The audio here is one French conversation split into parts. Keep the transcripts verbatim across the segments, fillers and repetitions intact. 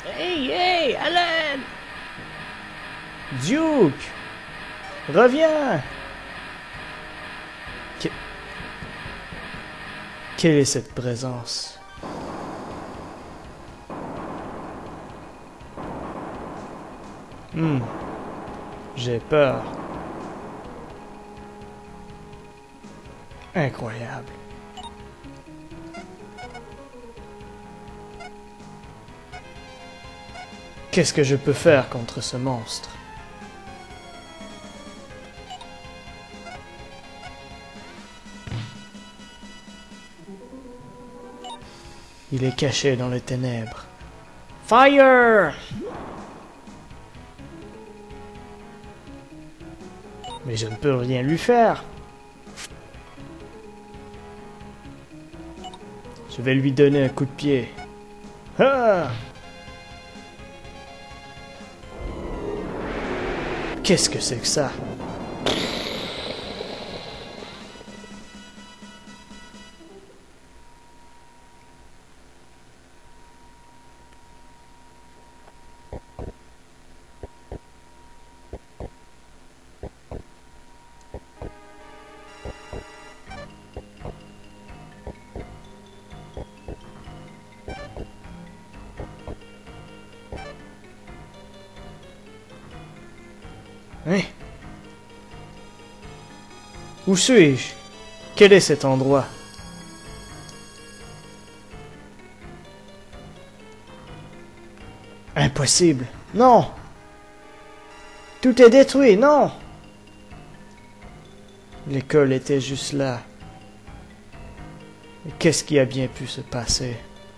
Hey, hey, Alan! Duke! Reviens! Que... Quelle est cette présence? Hmm. J'ai peur. Incroyable. Qu'est-ce que je peux faire contre ce monstre? Il est caché dans les ténèbres. Fire! Mais je ne peux rien lui faire. Je vais lui donner un coup de pied. Ah! Qu'est-ce que c'est que ça? Hein? Où suis-je? Quel est cet endroit? Impossible! Non! Tout est détruit, non! L'école était juste là. Mais qu'est-ce qui a bien pu se passer?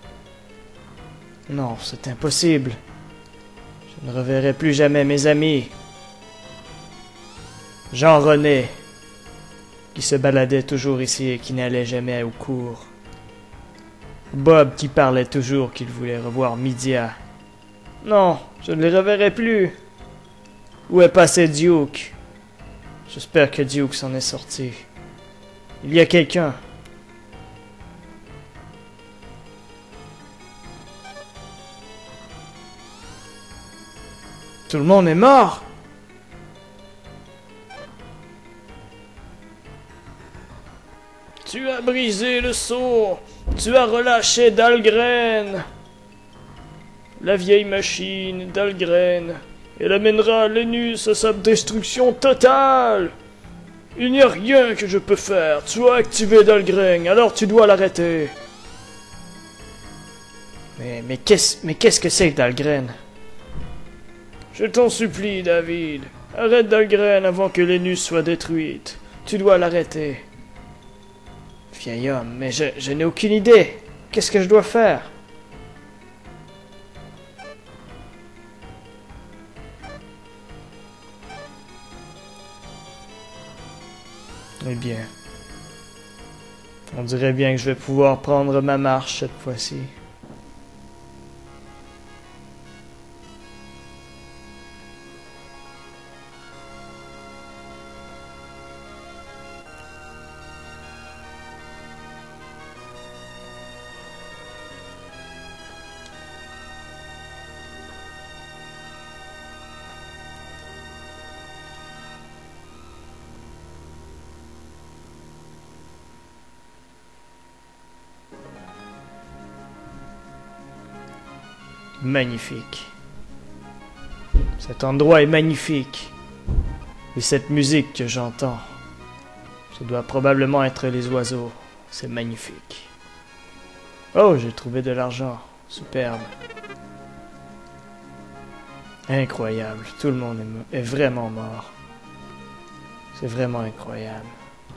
Non, c'est impossible. Je ne reverrai plus jamais mes amis. Jean-René, qui se baladait toujours ici et qui n'allait jamais au cours. Bob, qui parlait toujours qu'il voulait revoir Mydia. Non, je ne les reverrai plus. Où est passé Duke? J'espère que Duke s'en est sorti. Il y a quelqu'un. Tout le monde est mort? Tu as brisé le sceau. Tu as relâché Dahlgren. La vieille machine Dahlgren. Elle amènera Lénus à sa destruction totale. Il n'y a rien que je peux faire. Tu as activé Dahlgren, alors tu dois l'arrêter. Mais, mais qu'est-ce mais qu'est-ce que c'est que Dahlgren? Je t'en supplie, David. Arrête Dahlgren avant que Lénus soit détruite. Tu dois l'arrêter. Vieil homme, mais je, je n'ai aucune idée. Qu'est-ce que je dois faire? Eh bien, on dirait bien que je vais pouvoir prendre ma marche cette fois-ci. Magnifique. Cet endroit est magnifique. Et cette musique que j'entends, ça doit probablement être les oiseaux. C'est magnifique. Oh, j'ai trouvé de l'argent. Superbe. Incroyable. Tout le monde est, est vraiment mort. C'est vraiment incroyable.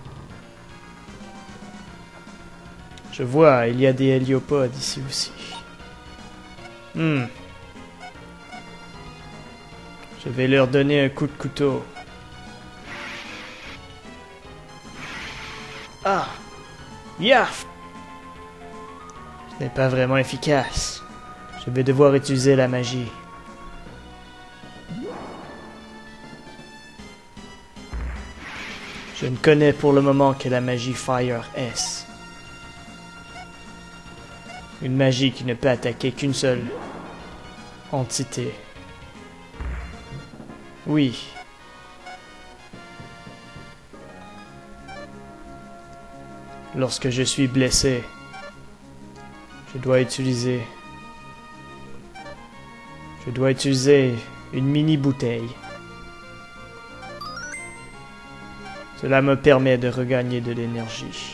Je vois, il y a des héliopodes ici aussi. Hmm. Je vais leur donner un coup de couteau. Ah! Yaf! Ce n'est pas vraiment efficace. Je vais devoir utiliser la magie. Je ne connais pour le moment que la magie Fire S. Une magie qui ne peut attaquer qu'une seule entité. Oui. Lorsque je suis blessé, je dois utiliser... Je dois utiliser une mini-bouteille. Cela me permet de regagner de l'énergie.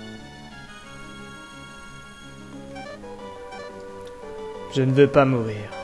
Je ne veux pas mourir.